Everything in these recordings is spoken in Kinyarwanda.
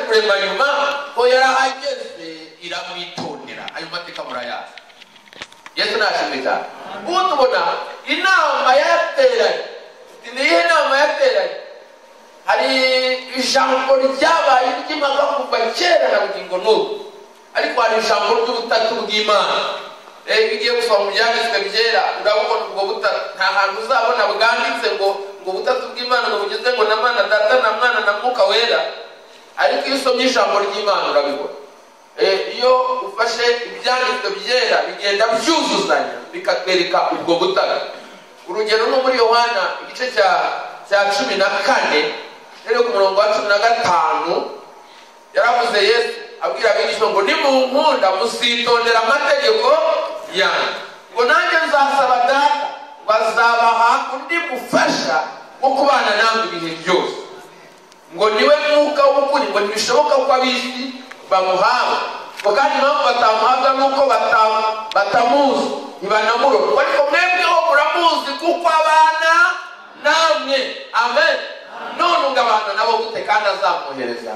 kurema nyuma ko yarahageze iramwitondera. Ayo mateka murayazi. Yesu nashimika. Ubu tubona inama yateranye. Niye inama yateranye. Hari ijambo ryabaye ry'impaka kuva kera na bugingo n'ubu. Ariko hari ijambo ry'ubutatu bw'Imana. Bigiye gusoma mu byanditswe byera urabona ubwo butatu nta hantu uzabona bwanditse ngo butatu bw'Imana ngo bugeze ngo na Mana Data na Mwana na Mwuka Wera. Ariko iyo usomye ijambo ry'Imana urabibona. Iyo ufashe ibyanditswe byera bigenda byuzuzanya bikatwereka ubwo butatu. Urugero no muri Yohana igice cya 14 rero ku murongo wa 15 yaravuze Yesu abwira abigishwa ngo nimunkunda musitondera amategeko yanjye. Ngo nanjye nzasaba Data bazabaha undi mufasha wo kubana namwe ibihe byose. Ngo niwe Mwuka w'ukuri. Ngo ntibishoboka ko ab'isi bamuhawe. Ngo kandi impamvu batamuhabwa nuko batamuzi ntibanamurora. Ariko mwebweho muramuzi kuko abana namwe. Amen. None ungabana nabo gute kandi azamwohereza?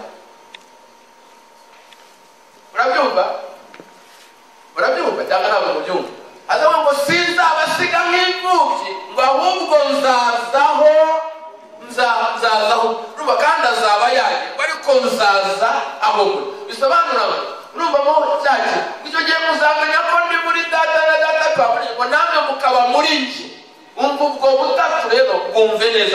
Murabyumva cyangwa ntabwo mubyumva? Azavuga ngo sinzabasiga nk'imfubyi ngo ahubwo nzazaho. Urumva kandi azaba yaje ariko nzaza aho muri. Bisobanura urumva mo cyaki icyo gihe muzamenya ko ndi muri Data na Data akaba muri ngo namwe mukaba muri njye. Umva ubwo butatu rero bwumve neza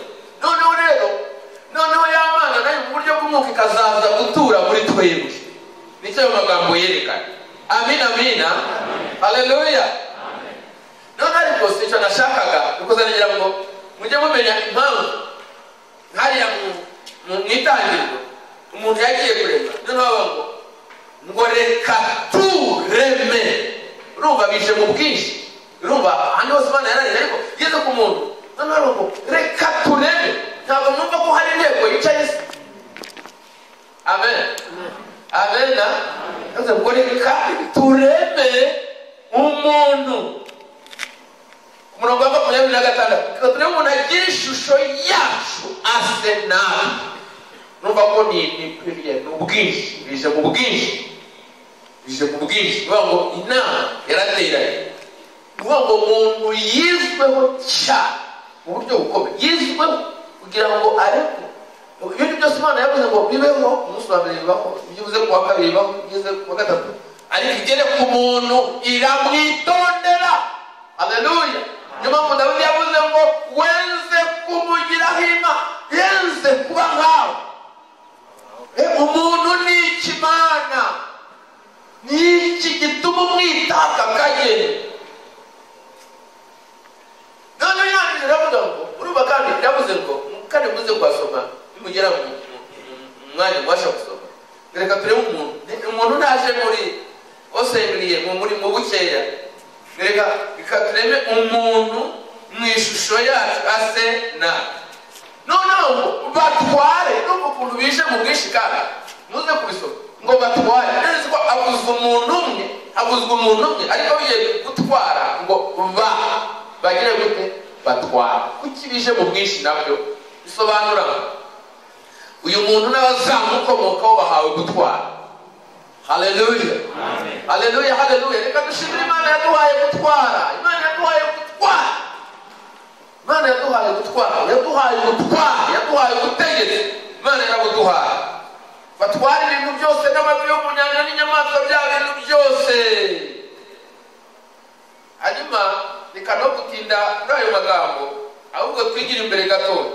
noneho y'Imana nayo mu buryo bw'umwuka ikazaza gutura muri twebwe. Nicyo ayo magambo yerekana. Amina. Haleluya. None ariko icyo nashakaga kuzanira ngo mujye mumenya impamvu hariya mu itangiriro umuntu yagiye kurema. Noneho ngo reka tureme. Urumva bije mu bwinshi. Urumva hano hose Imana yararije ariko yeze ku muntu. Noneho ngo reka tureme. Ntabwo numva ko hari intego yicaye se. Amen. Ngo reka tureme umuntu. Umurongo wa 26 tureme umuntu agira ishusho yacu ase nawe. Numva ko ni ubwinshi. Bije mu bwinshi. Ngo inama yarateranye. Ngo umuntu yizweho cyane mu buryo bukomeye. Yizweho kugira ngo areke ibintu byose Imana yavuze ngo bibeho. Umunsi wa mbere bibaho, bivuze ku wa kabiri bibaho, bivuze ku wa gatatu. Ariko igere ku muntu iramwitondera. Haleluya. Niyo mpamvu Dawidi yavuze ngo wenze kumugiraho Imana, yenze kuba nkawe. Umuntu ni ikimana. Ni iki gituma umwitaka kageni. None yandije yavuze ngo urumva kandi yavuze ngo kandi muze kwasoma bimugera mu mwanya mwasha gusoma. Reka turebe umuntu naje muri osengriye muri mu bukeya. Reka turebe umuntu mu ishusho yacu ase na. Noneho batware n'ukuntu bije mu bwinshi kandi muze kubisoma ngo batware. Neza ko abuzwa umuntu umwe ariko biye gutwara ngo bagire gute batwara. Kuki bije mu bwinshi nabyo bisobanura uyu muntu n'abazamukomokaho bahawe gutwara. Haleluya. Reka dushimire Imana yaduhaye gutwara. Yaduhaye gutegeka. Imana yarabuduhaye. Batwara ibintu byose n'amafi yo mu nyanja n'inyamaswa bya bintu byose. Hanyuma reka no gutinda muri ayo magambo ahubwo twigira imbere gatoya.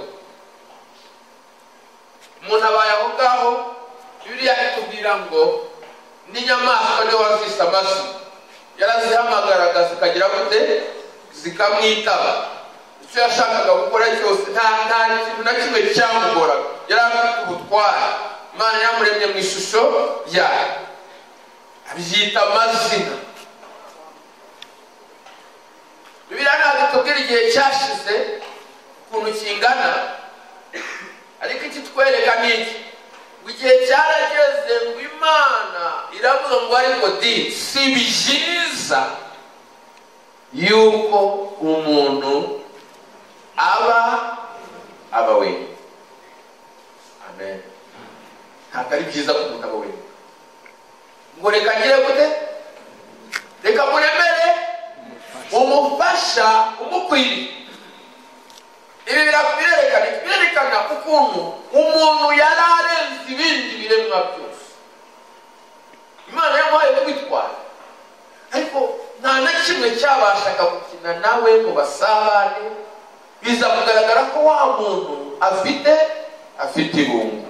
Umuntu abaye aho ngaho Bibiliya itubwira ngo n'inyamaswa niyo wazise amasi yarazihamagaraga zikagira gute zikamwitaba. Icyo yashakaga gukora cyose nta kintu na kimwe cyamugoraga. Yari afite ubutware. Imana yamuremye mu ishusho yayo abyita amazina. Bibiliya ntabwo itubwira igihe cyashize ukuntu kingana, ariko ikitwereka ni iki? Igihe cyarageze ngo Imana iravuga ngo ariko si byiza yuko umuntu aba wenyine. Amen. ntabwo ari byiza ku muntu abo wenyine ngo reka ngire gute reka muremere umufasha umukwiriye. Ibi birerekana ukuntu umuntu yari arenze ibindi biremwa byose. Imana yamuhaye kwitwara, ariko nta na kimwe cyabashaga gukina nawe ngo basabane. Biza kugaragara ko wa muntu afite irungu.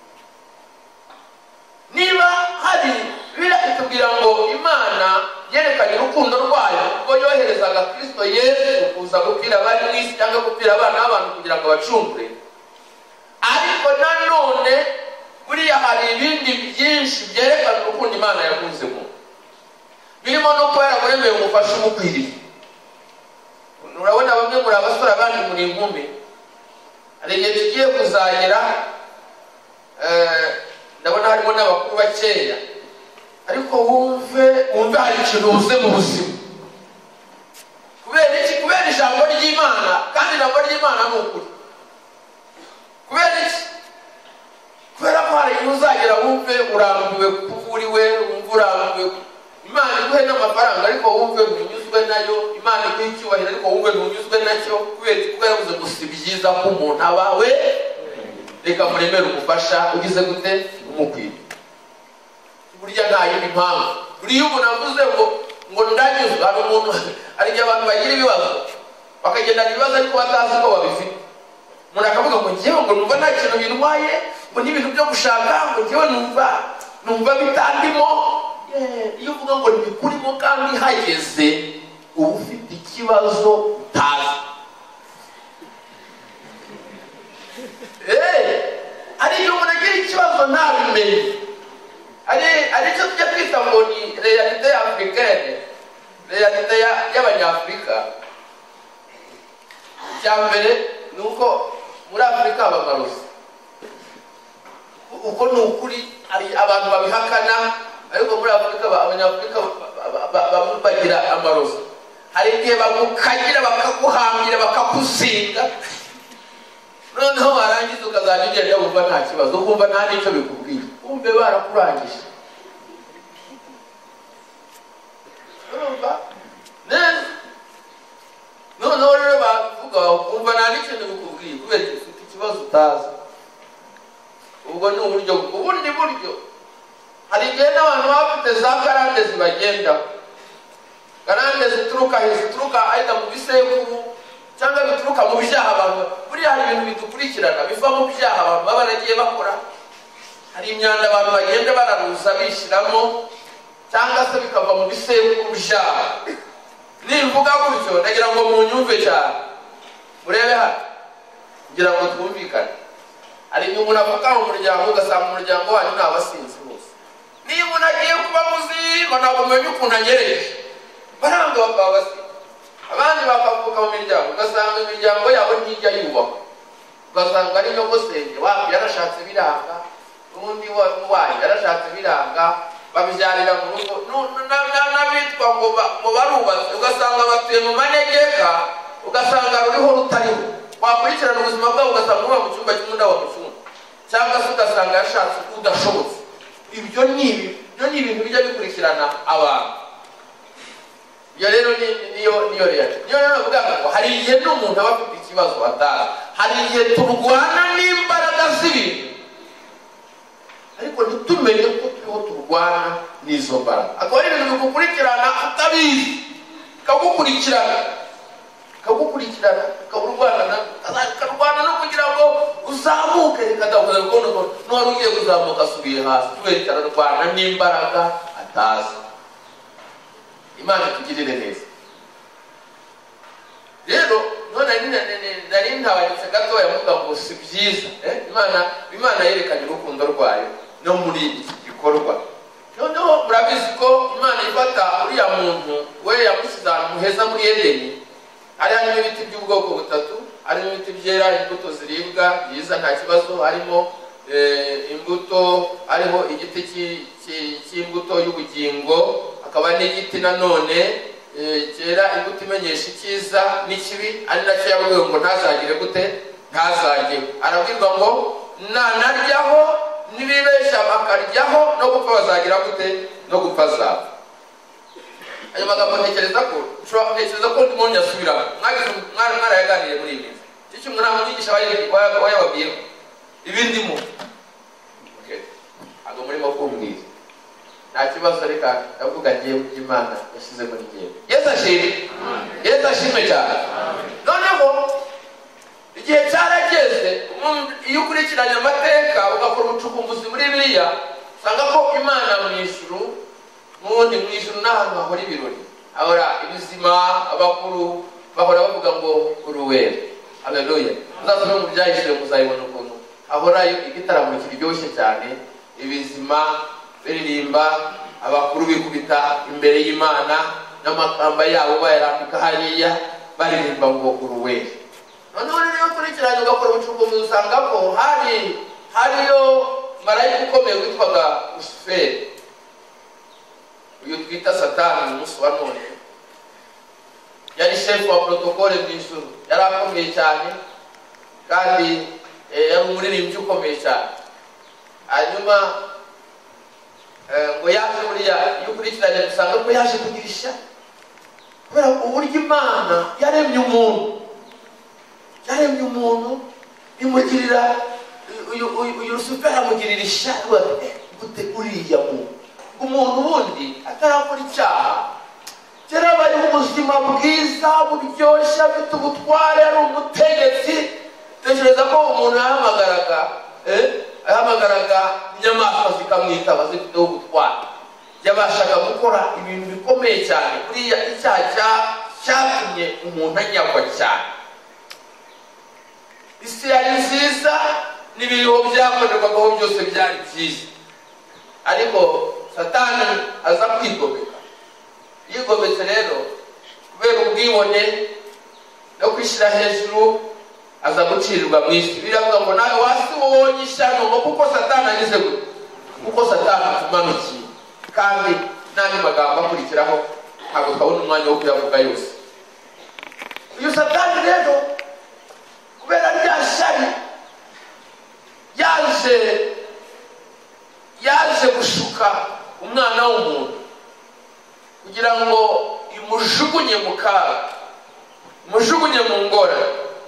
Niba hari biratubwira ngo Imana yerekanye urukundo rwayo ubwo yoherezaga Kristo Yesu kuza gupfira abari mu isi cyangwa gupfira abana b'abantu kugira ngo bacungure, ariko nanone buriya hari ibindi byinshi byerekana urukundo Imana yakunze mu, birimo no kuba yaramuremeye umufasha umukwiriye. Urabona bamwe muri abasore abandi muri inkumi, hari igihe tugiye kuzagera, ndabona harimo n'abakuru bakeya, ariko wumve hari ikintu ubuze mu buzima. Kubera iki? Kubera ijambo ry'Imana, kandi ijambo ry'Imana ni ukuri. Kubera iki? Kubera ko hari igihe uzagera wumve urambiwe kuvuriwe, wumve urambiwe, Imana iguhe n'amafaranga ariko wumve ntunyuzwe nayo, Imana iguhe icyubahiro ariko wumve ntunyuzwe nacyo. Kubera iki? Kubera yavuze ngo si byiza ko umuntu abawe, reka muremere umufasha ugize gute umukwiye. Burya nta yindi mpamvu. Buriya umuntu avuze ngo ndanyuzwe, hari umuntu, hari igihe abantu bagira ibibazo bakagendana ibibazo ariko batazi ko babifite. Umuntu akavuga ngo njyewe ngo numva nta kintu bintwaye, ngo n'ibintu byo gushaka ngo njyewe numva bitandimo. Iyo uvuga ngo ntibikurimo kandi hageze uba ufite ikibazo utazi. Hari igihe umuntu agira ikibazo ntabimenye. Hari icyo tujya twita ngo ni realite africaine, realite y'abanyafurika. Icya mbere ni uko muri Afurika haba amarozi. Uko ni ukuri, hari abantu babihakana, ariko muri Afurika abanyafurika bagira amarozi. Hari igihe bagukagira bakaguhambira bakakuzinga, noneho warangiza ukazajya ugenda wumva nta kibazo, ukumva nta n'icyo bikubwiye, wumve barakurangije. Urumva neza? Noneho rero bavuga ukumva nta n'ikintu bikubwiye kubera ufite ikibazo utazi. Ubwo ni ubundi buryo. Hari igihe n'abantu bafite za karande zibagenda, karande zituruka aida mu bisekuru cyangwa bituruka mu byaha abantu. Buriya hari ibintu bidukurikirana biva mu byaha abantu baba baragiye bakora. Hari imyanda abantu bagenda bararuza bishyiramo, cyangwa se bikava mu bisekuru byaha. Nimvuga gutyo ndagira ngo munyumve cyane, murebe hano kugira ngo twumvikane. Hari igihe umuntu avuka mu muryango ugasanga umuryango wanyu ni abasinzi bose. Niba umuntu agiye kuba muzima ntabwo mumenye ukuntu anyereje, baranga bakaba basinzi. Abandi bakavuka mu miryango ugasanga imiryango yabo ntijya yubakwa, ugasanga ari nyogosenge wabo yarashatse biranga, undi wanyu yarashatse biranga, babibyarira mu rugo n'abitwa ngo barubatse, ugasanga batuye mu manegeka, ugasanga ruriho rutariho. Wakurikirana ubuzima bwabo ugasanga uba mu cyumba kimwe n'abo mu cyumba, cyangwa se ugasanga yashatse udashobotse. Ibyo ni ibintu bijya bikurikirana abantu. Iyo rero niyo rero avuga ngo hari igihe n'umuntu aba afite ikibazo atazi. Hari igihe turwana n'imbaraga z'ibintu, ariko ntitumenye ko turiho turwana n'izo mbaraga. Akaba ari ibintu bigukurikirana utabizi, kagukurikirana ukarwana no kugira ngo uzamuke, rikadahuza rukondo n'uwari ugiye kuzamuka asubiye hasi, kubera ararwana n'imbaraga atazi. Imana itugirire neza. Rero none nari ntabanyutse gatoya mvuga ngo si byiza. Imana yerekanye urukundo rwayo no muri iki gikorwa. Noneho murabizi ko Imana ifata uriya muntu we yamusize ahantu heza muri Edeni. Hari harimo ibiti by'ubwoko butatu, harimo ibiti byera imbuto ziribwa byiza nta kibazo, harimo imbuto, hariho igiti cy'imbuto y'ubugingo, hakaba n'igiti nanone cyera imbuto imenyesha icyiza n'ikibi, ari nacyo yabwiwe ngo ntazagire gute, ntazajyeho. Arabwirwa ngo nanaryaho nibibeshya gupfa bazagira gute no gupfa zabo. Ayo magambo ntekereza ko ndimo nyasubiramo mwarayaganiye muri ibi icyo mwana mwigisha wayababwiye ibindimo ago muri makumbwiza nta kibazo reka ndavuga ngiye Imana yashyize muri ngiye. Yesu ashimwe cyane. Noneho igihe cyarageze iyo ukurikiranye amateka ugakora ubucukumbuzi muri Bibiliya usanga ko Imana mu ijuru n'ubundi mu ijuru n'ahantu hahora ibirori, ahora ibizima, abakuru bahora bavuga ngo uruwera. Haleluya. Muzasome mu byahishije muzayibona ukuntu ahorayo igitaramo kiryoshye cyane, ibizima biririmba, abakuru bikubita imbere y'Imana n'amakamba yabo bayarambika hariya baririmba ngo uruwera. Noneho rero ukurikiranye ugakora ubucukumbuzi usanga ko hariyo marayika ukomeye witwaga Lusiferi, uyu twita Satani umunsi wa none. Yari shefu wa protokole mu ijuru, yari akomeye cyane kandi yari umuririmbyi ukomeye cyane. Hanyuma ngo yaje buriya iyo ukurikiranye usanga ko yaje kugirisha kubera uburyo Imana yaremye umuntu imugirira uyu Lusiferi amugirira ishyari gute uriya umuntu wundi atarakora icyaha kera bari mu buzima bwiza buryoshye afite ubutware ari umutegetsi. Tekereza ko umuntu yahamagaraga inyamaswa zikamwitaba zifiteho ubutware, yabashaga gukora ibintu bikomeye cyane. Kuriya icyaha cyatumye umuntu anyagwa cyane. Isi yari nziza n'ibiriho byakorerwagaho byose byari byiza, ariko Satani aza kwigomeka. Yigometse rero kubera ubwibone no kwishyira hejuru aza gucirirwa mu isi. Biravuga ngo nawe wasi wonye ishyano ngo kuko Satani agize gute, kuko Satani akumanukiye. Kandi n'andi magambo akurikiraho ntabwo twabona umwanya wo kuyavuga yose. Uyu Satani rero kubera rya shyari yaje gushuka umwana w'umuntu kugira ngo imujugunye mu kaga, imujugunye mu ngora.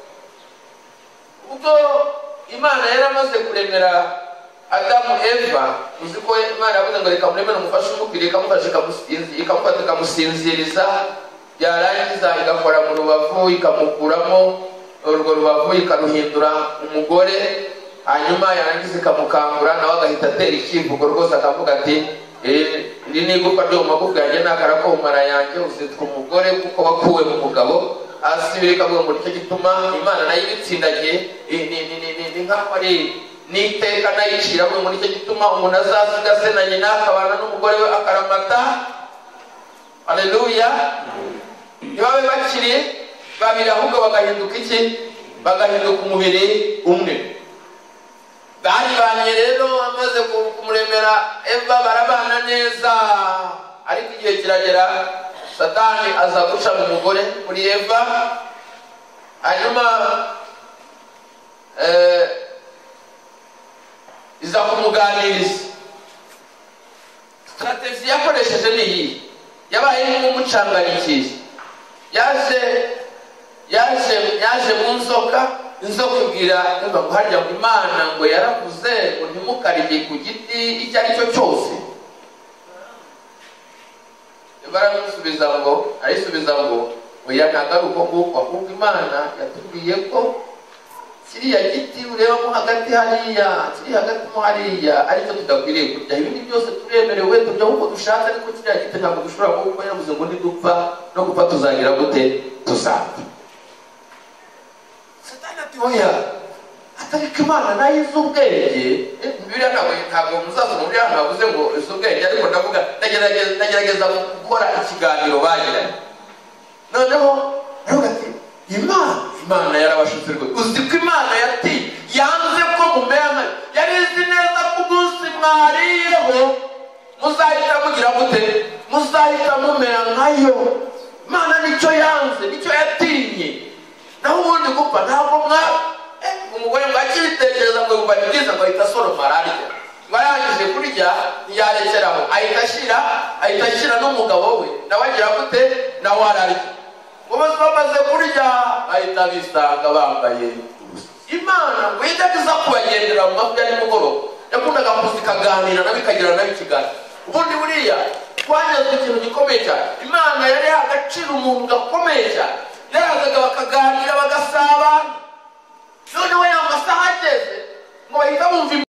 Ubwo Imana yari amaze kuremera Adamu Eva, uzi ko Imana yavuze ngo reka muremere umufasha umukwiriye, ikamufata ikamusinziriza, yarangiza igakora mu rubavu ikamukuramo urwo rubavu ikaruhindura umugore, hanyuma yarangiza ikamukangura nawe agahita atera ikivugo rwose akavuga ati iri ni igufwa ryo mu magufwa yanjye n'akara ko mu mara yanjye uzitwa umugore kuko wakuwe mu mugabo. Hasi birikavuga ngo nicyo gituma Imana nayo ibitsindagiye ni nk'aho ari n'iteka nayicira ngo nicyo gituma umuntu azasiga se na nyina akabana n'umugore we akaramata. Haleluya. Ntibabe bakiri babiri ahubwo bagahinduka iki? Bagahinduka umubiri umwe. Baribanye rero amaze kumuremera Eva barabana neza, ariko igihe kiragera Satani aza guca mu mugore muri Eva. Hanyuma iza kumuganiriza. Strategy yakoresheje ni iyi, yabaye nk'umucanganikiye. yaje mu nzoka ibwira Eva ngo harya ngo Imana ngo yaravuze ngo ntimukarye ku giti icyo ari cyo cyose. Barasubiza ngo oya ntabwo ari uko nguko, ahubwo Imana yatubwiye ko kiriya giti ureba mo hagati hariya, kiri hagati mo hariya aricyo tudakwiriye kurya. Ibindi byose turemerewe turya uko dushatse, ariko kiriya giti ntabwo dushobora kuko yavuze ngo nidupfa no gupfa tuzagira gute? Tuzapfa. Satani ati oya, atariko Imana nayo izi ubwenge. Bibiliya ntabwo muzasoma muri hano bavuze ngo izi ubwenge, ariko ndavuga ndagerageza gukora ikiganiro bagiranye. Noneho aravuga ati Imana yarabashutse rwose. Uzi ko Imana yanze ko mumera, yari izi neza ko umunsi mwariyeho muzahita mugira gute? Muzahita mumera nkayo. Imana nicyo yanze, nicyo yatinye. Naho ubundi gupfa ntabwo umugore ngo akibitekereza ngo yumva ni byiza ngo ahita asoroma ararya. Ngo arangije kurya ntiyareka ahita ashyira n'umugabo we nawe agira gute nawe ararya ngo bose bamaze kurya ahita bisanga bambaye Imana ngo yajyaga iza kubagendera mu mafi ya nimugoroba yakundaga kuzikaganira nawe ikagira nawe ikiganiro ubundi buriya twanyazwe ikintu gikomeye cyane Imana yari agaciro umuntu gakomeye cyane yarazaga bakaganira bagasabana noneho ya masaha ageze ngo bahita bumva